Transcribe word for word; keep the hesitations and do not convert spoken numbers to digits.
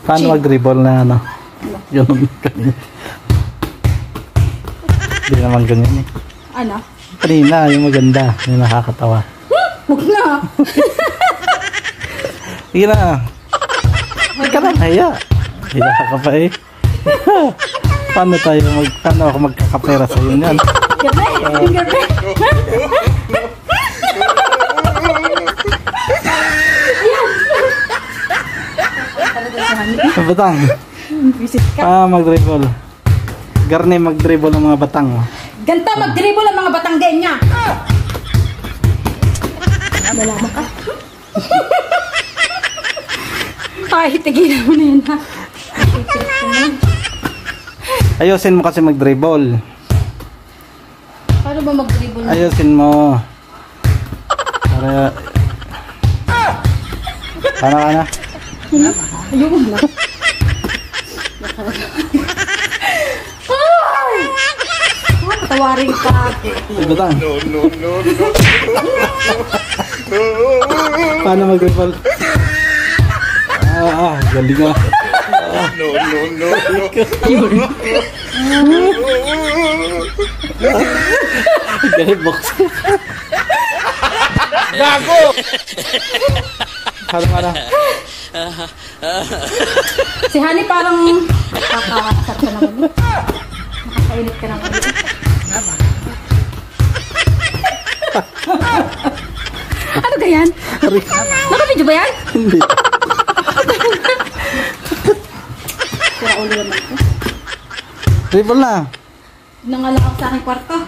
Paano mag-dribble na ano? Yun kanina. Hindi naman ganyan eh. Ano? Kanina, yung maganda. Yung nakakatawa. Huwag na. Sige na. Huwag ka na, haya. Hila ka pa eh. Paano tayo mag... Paano ako magkakapera sa yun yan? Gabi! Gabi! Batang. Visit ka. Ah, mag-dribble. Garne mag-dribble ng mga batang. Ganta mag-dribble ang mga Batanggenya. Malaman ka. Ay, tigilan mo na yan ha. Ayusin mo kasi mag-dribble. Paano ba mag-dribble? Ayusin mo. Para... Paano ka na? Ayun na. Ay! Patawarin ka. Batang. No, no, no, no. Paano mag-dribble? Ah, ah, galing ah. No, no, no, no. Galing box. Gago! Paano ka na? Si Honey parang nakakasar ka naman. Nakakainit ka naman. Ano ganyan? Naka-video ba yan? Hindi. Sira ulo naman ko. Dribble na. Nangalakaw sa aking kwarto.